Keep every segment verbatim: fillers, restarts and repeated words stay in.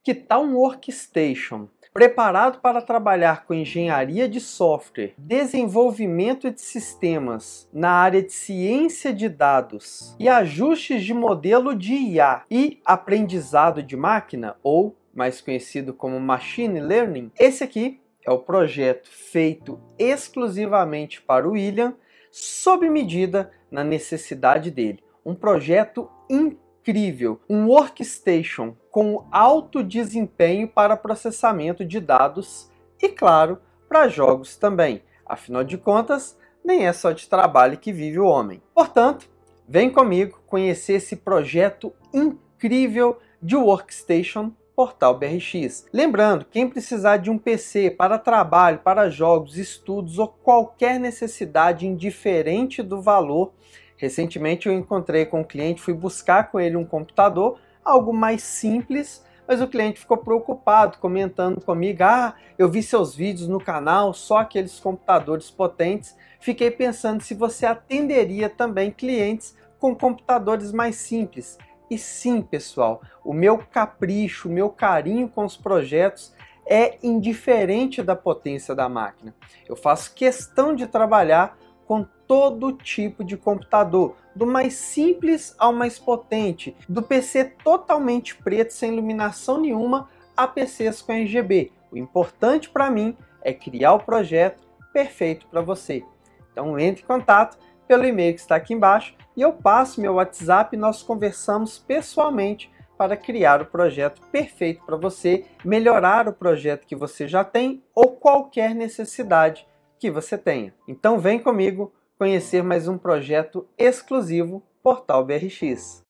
Que tal um workstation preparado para trabalhar com engenharia de software, desenvolvimento de sistemas na área de ciência de dados e ajustes de modelo de I A e aprendizado de máquina, ou mais conhecido como Machine Learning? Esse aqui é o projeto feito exclusivamente para o William, sob medida na necessidade dele. Um projeto incrível, um workstation com alto desempenho para processamento de dados e, claro, para jogos também. Afinal de contas, nem é só de trabalho que vive o homem. Portanto, vem comigo conhecer esse projeto incrível de workstation Portal B R X. Lembrando, quem precisar de um P C para trabalho, para jogos, estudos ou qualquer necessidade indiferente do valor, recentemente eu encontrei com um cliente, fui buscar com ele um computador, algo mais simples, mas o cliente ficou preocupado, comentando comigo, ah, eu vi seus vídeos no canal, só aqueles computadores potentes. Fiquei pensando se você atenderia também clientes com computadores mais simples. E sim, pessoal, o meu capricho, o meu carinho com os projetos é indiferente da potência da máquina. Eu faço questão de trabalhar com todo tipo de computador, do mais simples ao mais potente, do P C totalmente preto, sem iluminação nenhuma, a P Cs com R G B. O importante para mim é criar o projeto perfeito para você. Então entre em contato pelo e-mail que está aqui embaixo e eu passo meu WhatsApp e nós conversamos pessoalmente para criar o projeto perfeito para você, melhorar o projeto que você já tem ou qualquer necessidade que você tenha. Então vem comigo conhecer mais um projeto exclusivo Portal B R X.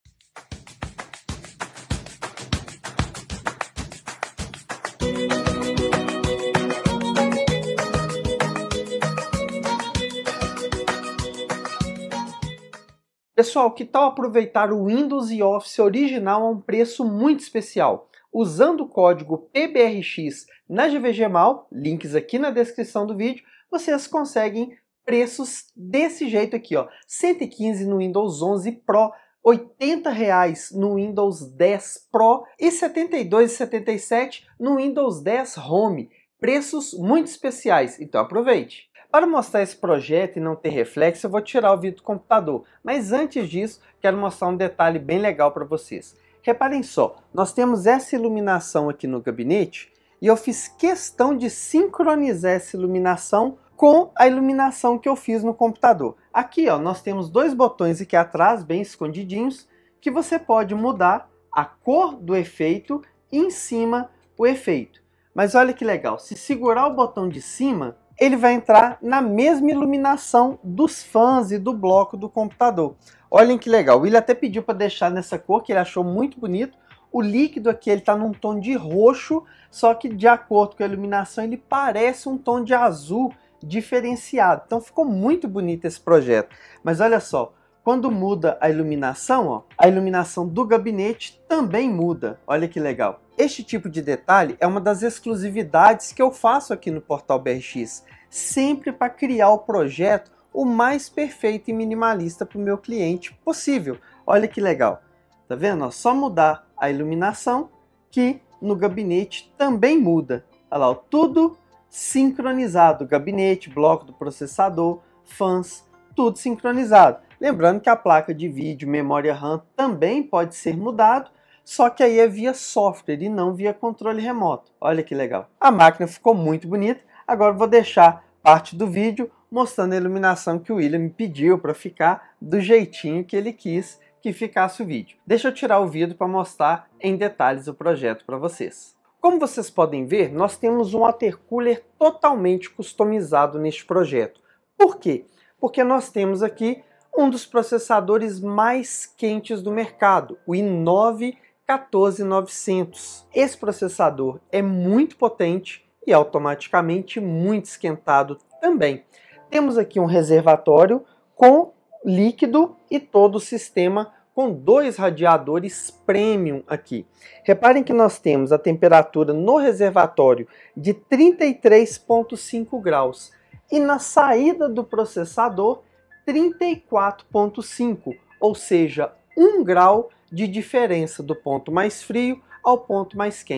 Pessoal, que tal aproveitar o Windows e Office original a um preço muito especial? Usando o código P B R X na G V G Mal, links aqui na descrição do vídeo, vocês conseguem preços desse jeito aqui, ó, cento e quinze no Windows onze Pro, oitenta reais no Windows dez Pro e setenta e dois reais e setenta e sete centavos no Windows dez Home. Preços muito especiais, então aproveite. Para mostrar esse projeto e não ter reflexo, eu vou tirar o vídeo do computador, mas antes disso, quero mostrar um detalhe bem legal para vocês. Reparem só, nós temos essa iluminação aqui no gabinete e eu fiz questão de sincronizar essa iluminação com a iluminação que eu fiz no computador. Aqui, ó, nós temos dois botões aqui atrás, bem escondidinhos, que você pode mudar a cor do efeito e em cima o efeito. Mas olha que legal, se segurar o botão de cima, ele vai entrar na mesma iluminação dos fãs e do bloco do computador. Olhem que legal, o William até pediu para deixar nessa cor, que ele achou muito bonito. O líquido aqui ele está num tom de roxo, só que de acordo com a iluminação ele parece um tom de azul diferenciado. Então ficou muito bonito esse projeto. Mas olha só, quando muda a iluminação, ó, a iluminação do gabinete também muda. Olha que legal. Este tipo de detalhe é uma das exclusividades que eu faço aqui no Portal B R X, sempre para criar o projeto o mais perfeito e minimalista para o meu cliente possível. Olha que legal. Tá vendo? Ó, só mudar a iluminação que no gabinete também muda. Olha lá, ó, tudo sincronizado. Gabinete, bloco do processador, fãs, tudo sincronizado. Lembrando que a placa de vídeo, memória RAM também pode ser mudado, só que aí é via software e não via controle remoto. Olha que legal. A máquina ficou muito bonita. Agora vou deixar parte do vídeo mostrando a iluminação que o William me pediu para ficar do jeitinho que ele quis que ficasse o vídeo. Deixa eu tirar o vídeo para mostrar em detalhes o projeto para vocês. Como vocês podem ver, nós temos um water cooler totalmente customizado neste projeto. Por quê? Porque nós temos aqui um dos processadores mais quentes do mercado, o i nove quatorze novecentos. Esse processador é muito potente e automaticamente muito esquentado também. Temos aqui um reservatório com líquido e todo o sistema com dois radiadores premium aqui. Reparem que nós temos a temperatura no reservatório de trinta e três vírgula cinco graus e na saída do processador trinta e quatro vírgula cinco, ou seja, um grau de diferença do ponto mais frio ao ponto mais quente.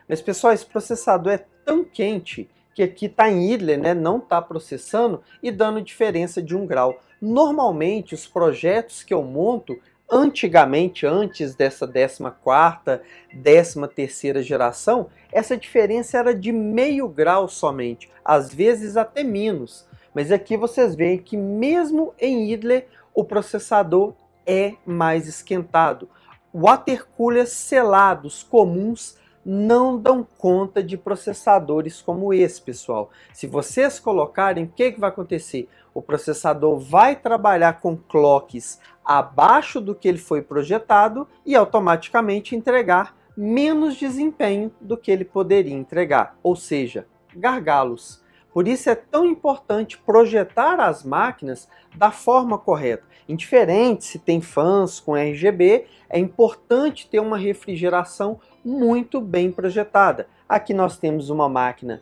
Mas pessoal, esse processador é tão quente que aqui está em idle, né, não está processando e dando diferença de um grau. Normalmente os projetos que eu monto, antigamente, antes dessa décima quarta, décima terceira geração, essa diferença era de meio grau somente, às vezes até menos. Mas aqui vocês veem que mesmo em idle, o processador é mais esquentado. Water coolers selados comuns não dão conta de processadores como esse, pessoal. Se vocês colocarem, o que, que vai acontecer? O processador vai trabalhar com clocks abaixo do que ele foi projetado e automaticamente entregar menos desempenho do que ele poderia entregar, ou seja, gargalos. Por isso é tão importante projetar as máquinas da forma correta. Indiferente se tem fãs com R G B, é importante ter uma refrigeração muito bem projetada. Aqui nós temos uma máquina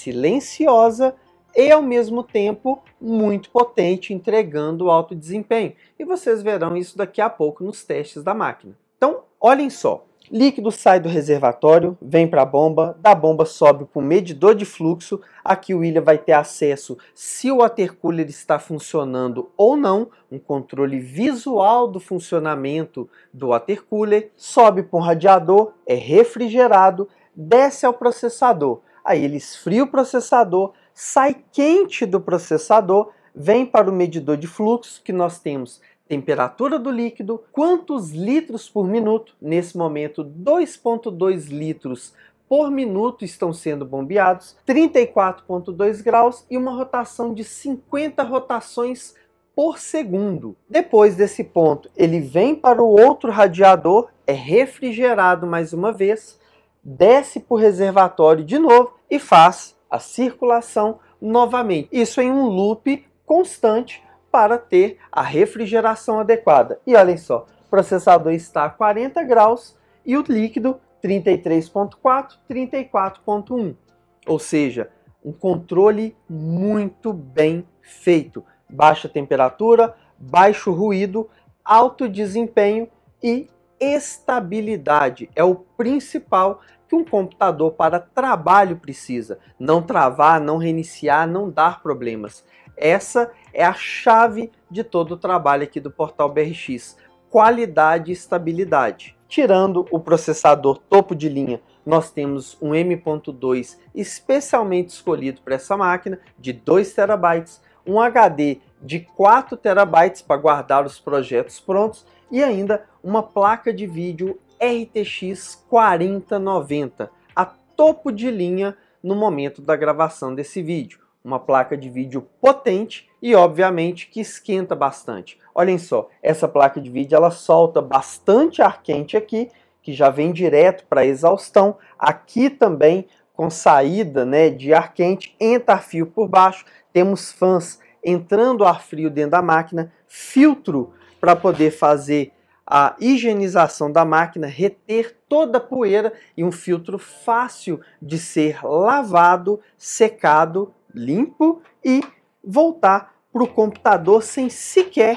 silenciosa e ao mesmo tempo muito potente, entregando alto desempenho. E vocês verão isso daqui a pouco nos testes da máquina. Então, olhem só. Líquido sai do reservatório, vem para a bomba, da bomba sobe para o medidor de fluxo. Aqui o William vai ter acesso se o water cooler está funcionando ou não, um controle visual do funcionamento do water cooler. Sobe para um radiador, é refrigerado, desce ao processador. Aí ele esfria o processador, sai quente do processador, vem para o medidor de fluxo, que nós temos temperatura do líquido, quantos litros por minuto. Nesse momento, dois vírgula dois litros por minuto estão sendo bombeados, trinta e quatro vírgula dois graus e uma rotação de cinquenta rotações por segundo. Depois desse ponto, ele vem para o outro radiador, é refrigerado mais uma vez, desce para o reservatório de novo e faz a circulação novamente. Isso em um loop constante para ter a refrigeração adequada. E olhem só, o processador está a quarenta graus e o líquido trinta e três vírgula quatro, trinta e quatro vírgula um. Ou seja, um controle muito bem feito. Baixa temperatura, baixo ruído, alto desempenho e estabilidade. É o principal que um computador para trabalho precisa. Não travar, não reiniciar, não dar problemas. Essa é a chave de todo o trabalho aqui do Portal B R X. Qualidade e estabilidade. Tirando o processador topo de linha, nós temos um M ponto dois especialmente escolhido para essa máquina, de dois terabytes, um H D de quatro terabytes para guardar os projetos prontos e ainda uma placa de vídeo R T X quarenta noventa, a topo de linha no momento da gravação desse vídeo. Uma placa de vídeo potente e obviamente que esquenta bastante. Olhem só, essa placa de vídeo ela solta bastante ar quente aqui, que já vem direto para a exaustão. Aqui também com saída, né, de ar quente, entra ar frio por baixo. Temos fãs entrando ar frio dentro da máquina, filtro para poder fazer a higienização da máquina, reter toda a poeira e um filtro fácil de ser lavado, secado, limpo e voltar para o computador sem sequer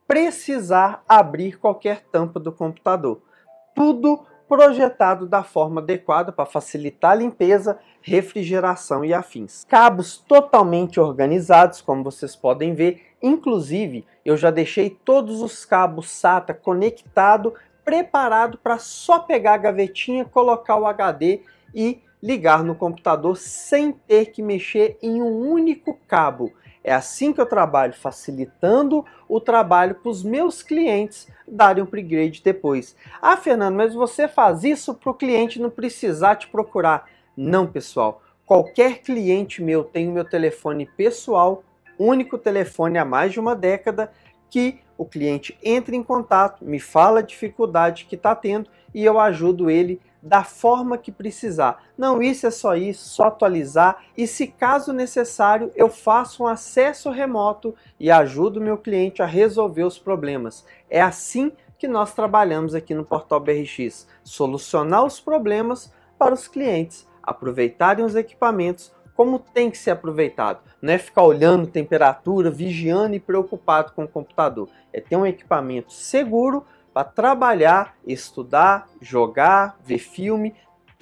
precisar abrir qualquer tampa do computador. Tudo projetado da forma adequada para facilitar a limpeza, refrigeração e afins. Cabos totalmente organizados, como vocês podem ver. Inclusive, eu já deixei todos os cabos SATA conectados, preparado para só pegar a gavetinha, colocar o H D e ligar no computador sem ter que mexer em um único cabo. É assim que eu trabalho, facilitando o trabalho para os meus clientes darem um upgrade depois. Ah, Fernando, mas você faz isso para o cliente não precisar te procurar. Não, pessoal. Qualquer cliente meu tem o meu telefone pessoal, único telefone há mais de uma década, que o cliente entra em contato, me fala a dificuldade que está tendo e eu ajudo ele da forma que precisar. Não, isso é só isso, só atualizar e se caso necessário eu faço um acesso remoto e ajudo o meu cliente a resolver os problemas. É assim que nós trabalhamos aqui no Portal B R X, solucionar os problemas para os clientes aproveitarem os equipamentos como tem que ser aproveitado. Não é ficar olhando temperatura, vigiando e preocupado com o computador. É ter um equipamento seguro para trabalhar, estudar, jogar, ver filme,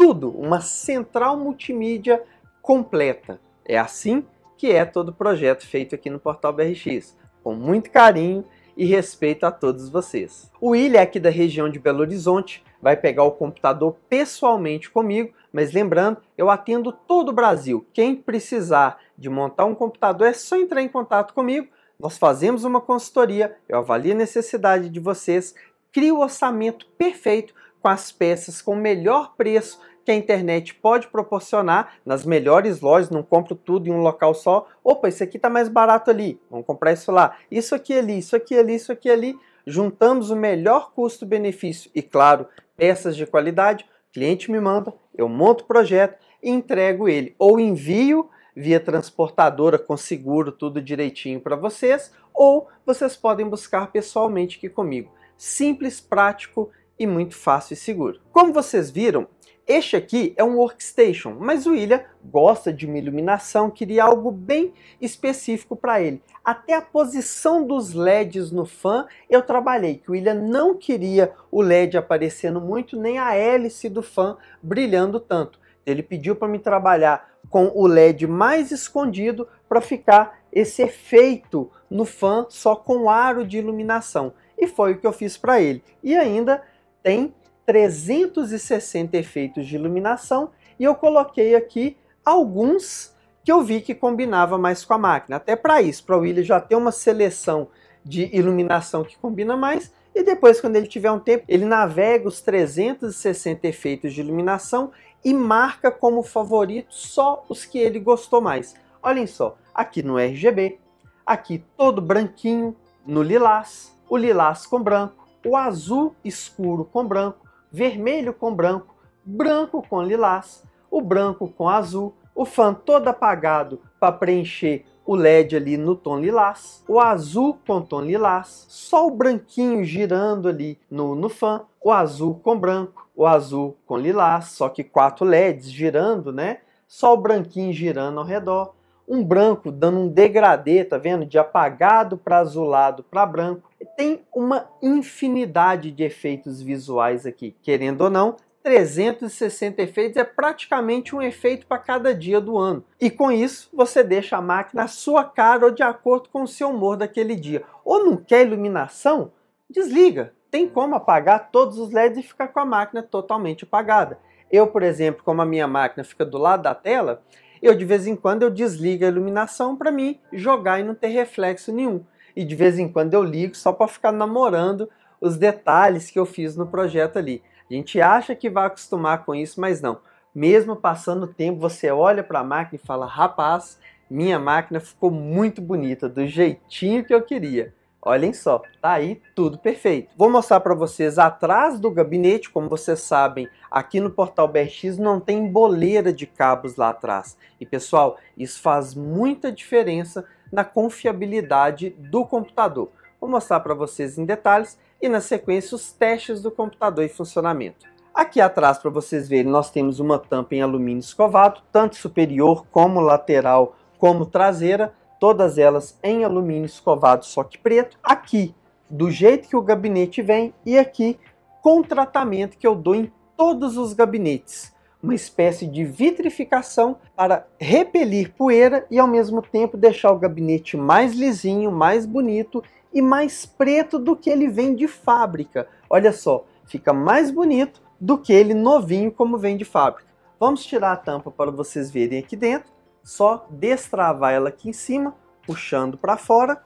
tudo, uma central multimídia completa. É assim que é todo projeto feito aqui no Portal B R X, com muito carinho e respeito a todos vocês. O William é aqui da região de Belo Horizonte, vai pegar o computador pessoalmente comigo, mas lembrando, eu atendo todo o Brasil. Quem precisar de montar um computador é só entrar em contato comigo, nós fazemos uma consultoria, eu avalio a necessidade de vocês, crio o orçamento perfeito com as peças com o melhor preço que a internet pode proporcionar nas melhores lojas, não compro tudo em um local só. Opa, isso aqui está mais barato ali, vamos comprar isso lá. Isso aqui ali, isso aqui ali, isso aqui ali. Juntamos o melhor custo-benefício e, claro, peças de qualidade. O cliente me manda, eu monto o projeto e entrego ele. Ou envio via transportadora com seguro, tudo direitinho para vocês, ou vocês podem buscar pessoalmente aqui comigo. Simples, prático e muito fácil e seguro. Como vocês viram, este aqui é um workstation, mas o William gosta de uma iluminação, queria algo bem específico para ele. Até a posição dos L E Ds no fã eu trabalhei, que o William não queria o L E D aparecendo muito, nem a hélice do fã brilhando tanto. Ele pediu para me trabalhar com o L E D mais escondido para ficar esse efeito no fã só com aro de iluminação. E foi o que eu fiz para ele. E ainda tem trezentos e sessenta efeitos de iluminação e eu coloquei aqui alguns que eu vi que combinava mais com a máquina. Até para isso, para o William já ter uma seleção de iluminação que combina mais e depois, quando ele tiver um tempo, ele navega os trezentos e sessenta efeitos de iluminação e marca como favorito só os que ele gostou mais. Olhem só, aqui no R G B, aqui todo branquinho no lilás, o lilás com branco, o azul escuro com branco, vermelho com branco, branco com lilás, o branco com azul, o fã todo apagado para preencher o L E D ali no tom lilás, o azul com tom lilás, só o branquinho girando ali no, no fã, o azul com branco, o azul com lilás, só que quatro L E Ds girando, né? Só o branquinho girando ao redor, um branco dando um degradê, tá vendo? De apagado para azulado para branco. Tem uma infinidade de efeitos visuais aqui, querendo ou não, trezentos e sessenta efeitos é praticamente um efeito para cada dia do ano. E com isso, você deixa a máquina à sua cara ou de acordo com o seu humor daquele dia. Ou não quer iluminação? Desliga. Tem como apagar todos os L E Ds e ficar com a máquina totalmente apagada. Eu, por exemplo, como a minha máquina fica do lado da tela, eu de vez em quando eu desligo a iluminação para mim jogar e não ter reflexo nenhum. E de vez em quando eu ligo só para ficar namorando os detalhes que eu fiz no projeto ali. A gente acha que vai acostumar com isso, mas não. Mesmo passando o tempo, você olha para a máquina e fala, rapaz, minha máquina ficou muito bonita, do jeitinho que eu queria. Olhem só, tá aí tudo perfeito. Vou mostrar para vocês atrás do gabinete, como vocês sabem, aqui no Portal B R X não tem boleira de cabos lá atrás. E pessoal, isso faz muita diferença na confiabilidade do computador. Vou mostrar para vocês em detalhes e na sequência os testes do computador em funcionamento. Aqui atrás, para vocês verem, nós temos uma tampa em alumínio escovado, tanto superior como lateral como traseira, todas elas em alumínio escovado, só que preto. Aqui, do jeito que o gabinete vem, e aqui com o tratamento que eu dou em todos os gabinetes. Uma espécie de vitrificação para repelir poeira e ao mesmo tempo deixar o gabinete mais lisinho, mais bonito e mais preto do que ele vem de fábrica. Olha só, fica mais bonito do que ele novinho como vem de fábrica. Vamos tirar a tampa para vocês verem aqui dentro. Só destravar ela aqui em cima, puxando para fora,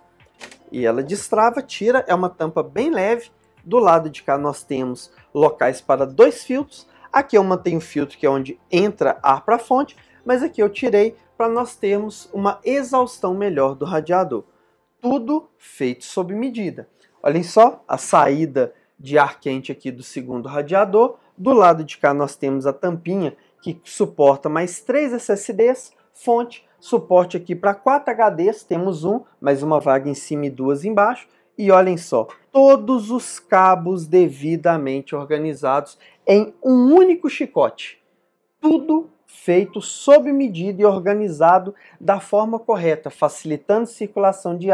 e ela destrava, tira, é uma tampa bem leve. Do lado de cá nós temos locais para dois filtros. Aqui eu mantenho o filtro que é onde entra ar para a fonte, mas aqui eu tirei para nós termos uma exaustão melhor do radiador. Tudo feito sob medida. Olhem só a saída de ar quente aqui do segundo radiador. Do lado de cá nós temos a tampinha que suporta mais três S S Ds, fonte, suporte aqui para quatro H Ds, temos um, mais uma vaga em cima e duas embaixo. E olhem só, todos os cabos devidamente organizados em um único chicote. Tudo feito sob medida e organizado da forma correta, facilitando a circulação de ar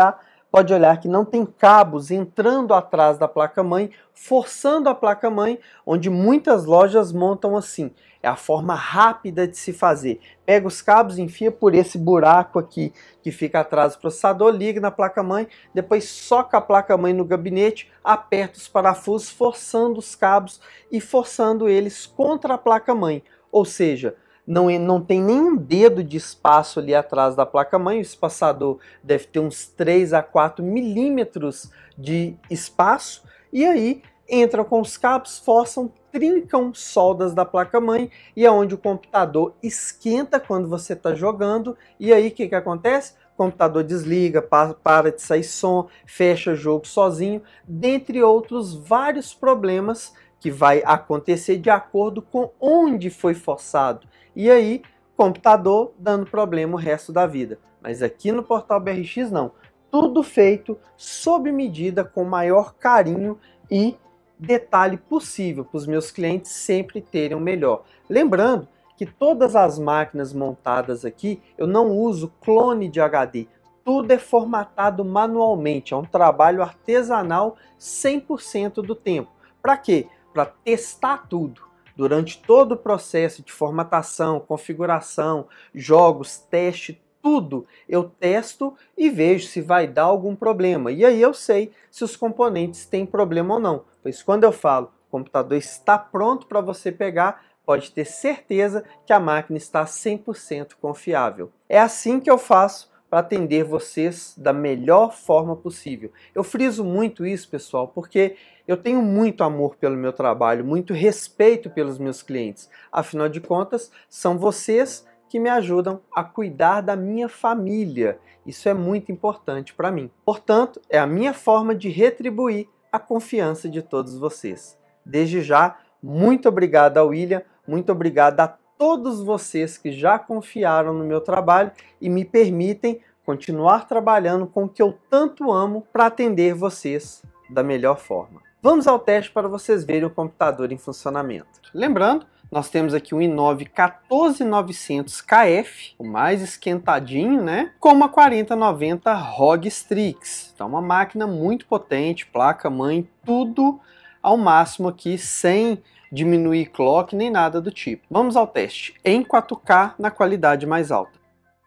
pode olhar que não tem cabos entrando atrás da placa-mãe, forçando a placa-mãe, onde muitas lojas montam assim. É a forma rápida de se fazer. Pega os cabos, enfia por esse buraco aqui que fica atrás do processador, liga na placa-mãe, depois soca a placa-mãe no gabinete, aperta os parafusos, forçando os cabos e forçando eles contra a placa-mãe. Ou seja, Não, não tem nenhum dedo de espaço ali atrás da placa-mãe, o espaçador deve ter uns três a quatro milímetros de espaço, e aí entram com os cabos, forçam, trincam soldas da placa-mãe, e é onde o computador esquenta quando você está jogando, e aí o que, que acontece? O computador desliga, para de sair som, fecha o jogo sozinho, dentre outros vários problemas que vai acontecer de acordo com onde foi forçado. E aí, computador dando problema o resto da vida. Mas aqui no Portal B R X não. Tudo feito sob medida, com o maior carinho e detalhe possível, para os meus clientes sempre terem o melhor. Lembrando que todas as máquinas montadas aqui, eu não uso clone de H D. Tudo é formatado manualmente, é um trabalho artesanal cem por cento do tempo. Para quê? Para testar tudo. Durante todo o processo de formatação, configuração, jogos, teste, tudo eu testo e vejo se vai dar algum problema. E aí eu sei se os componentes têm problema ou não. Pois quando eu falo, o computador está pronto para você pegar, pode ter certeza que a máquina está cem por cento confiável. É assim que eu faço para atender vocês da melhor forma possível. Eu friso muito isso, pessoal, porque eu tenho muito amor pelo meu trabalho, muito respeito pelos meus clientes. Afinal de contas, são vocês que me ajudam a cuidar da minha família. Isso é muito importante para mim. Portanto, é a minha forma de retribuir a confiança de todos vocês. Desde já, muito obrigado ao William, muito obrigado a todos vocês que já confiaram no meu trabalho e me permitem continuar trabalhando com o que eu tanto amo para atender vocês da melhor forma. Vamos ao teste para vocês verem o computador em funcionamento. Lembrando, nós temos aqui um i nove quatorze novecentos K F, o mais esquentadinho, né? Com uma quarenta noventa R O G Strix. Então uma máquina muito potente, placa-mãe, tudo ao máximo aqui, sem diminuir clock nem nada do tipo. Vamos ao teste em quatro K na qualidade mais alta.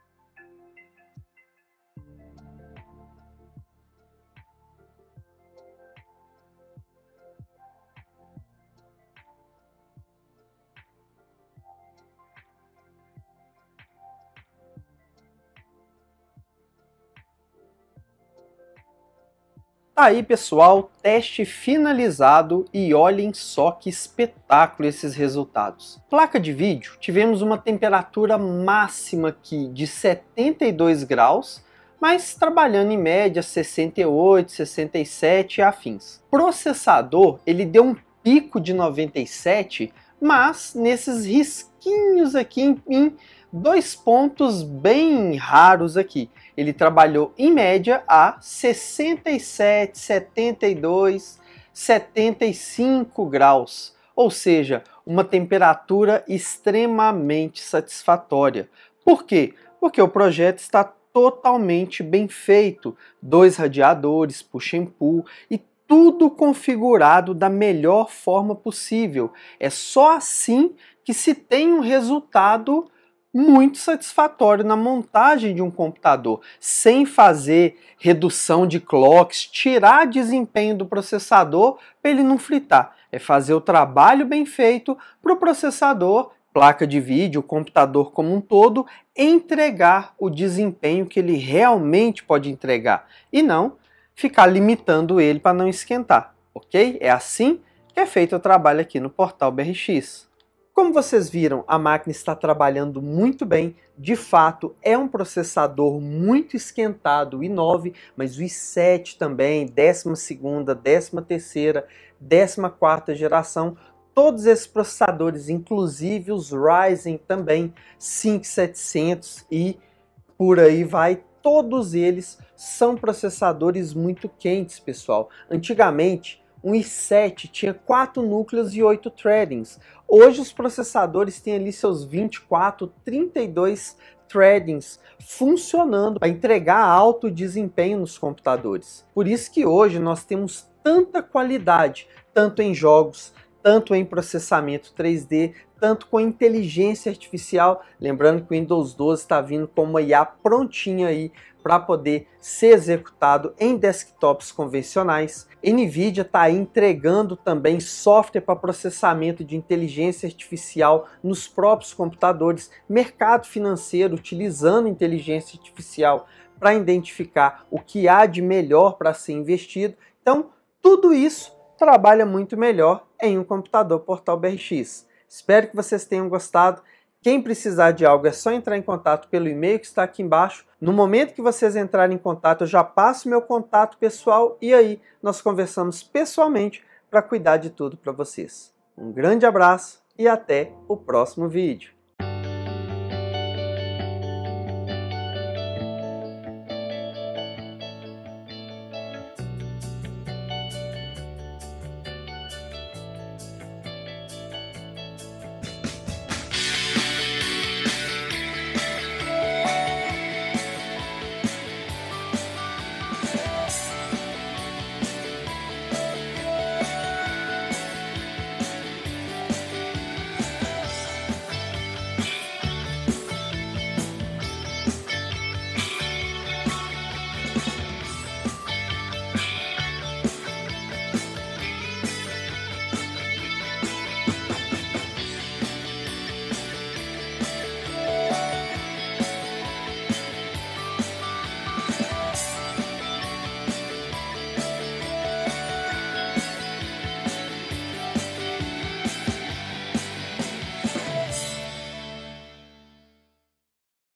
Aí, pessoal, teste finalizado e olhem só que espetáculo esses resultados. Placa de vídeo, tivemos uma temperatura máxima aqui de setenta e dois graus, mas trabalhando em média sessenta e oito, sessenta e sete e afins. Processador, ele deu um pico de noventa e sete, mas nesses risquinhos aqui em, em dois pontos bem raros aqui. Ele trabalhou em média a sessenta e sete, setenta e dois, setenta e cinco graus, ou seja, uma temperatura extremamente satisfatória. Por quê? Porque o projeto está totalmente bem feito, dois radiadores, push and pull e tudo configurado da melhor forma possível. É só assim que se tem um resultado muito satisfatório na montagem de um computador, sem fazer redução de clocks, tirar desempenho do processador para ele não fritar. É fazer o trabalho bem feito para o processador, placa de vídeo, o computador como um todo, entregar o desempenho que ele realmente pode entregar e não ficar limitando ele para não esquentar, ok? É assim que é feito o trabalho aqui no Portal B R X. Como vocês viram, a máquina está trabalhando muito bem, de fato é um processador muito esquentado, o i nove, mas o i sete também, décima segunda, décima terceira, décima quarta geração, todos esses processadores, inclusive os Ryzen também, cinco mil e setecentos e por aí vai, todos eles são processadores muito quentes, pessoal. Antigamente, um i sete tinha quatro núcleos e oito threadings. Hoje os processadores têm ali seus vinte e quatro, trinta e dois threadings funcionando para entregar alto desempenho nos computadores. Por isso que hoje nós temos tanta qualidade, tanto em jogos, tanto em processamento três D, tanto com inteligência artificial. Lembrando que o Windows doze está vindo com uma I A prontinha aí para poder ser executado em desktops convencionais. NVIDIA está entregando também software para processamento de inteligência artificial nos próprios computadores. Mercado financeiro utilizando inteligência artificial para identificar o que há de melhor para ser investido. Então, tudo isso trabalha muito melhor em um computador Portal B R X. Espero que vocês tenham gostado. Quem precisar de algo é só entrar em contato pelo e-mail que está aqui embaixo. No momento que vocês entrarem em contato, eu já passo meu contato pessoal e aí nós conversamos pessoalmente para cuidar de tudo para vocês. Um grande abraço e até o próximo vídeo.